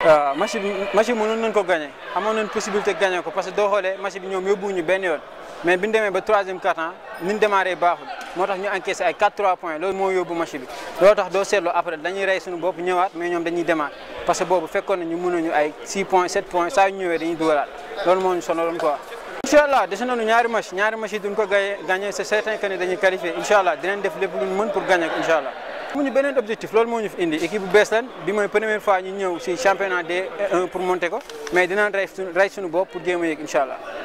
waaw match bi mënoon nañ ko gagné amoon nañ possibilité gagné ko parce que doo xoolee match bi ñoom yóbbuwuñu benn yoon mais bi ñu demee ba troisième quart-temps ni ñu démarré baaxul moo tax ñu encaissé ay 4-3 points loolu moo yóbbu match bi loolu tax doo seetloo après dañuy rey suñu bopp ñëwaat mais ñoom dañuy démarré parce que boobu fekkoon na ñu mënuñu ay 6 points 7 points saa yu ñëwee dañuy dugalaat loolu moo ñu sonaloon quoi. incha allah dese nañu ñaari match yi duñ ko gagné c'est certain que ne dañuy qualifié incha allah dinañ def lépp lu ñu mën pour gagné ko incha allah. amuñu beneen objectif loolu moo ñu fi indi équipe bu bees lan bi mooy première fois ñu ñëw si championnat D1 pour monter ko mais dinañ rey suñu bopp pour jéem a yëg incha allah.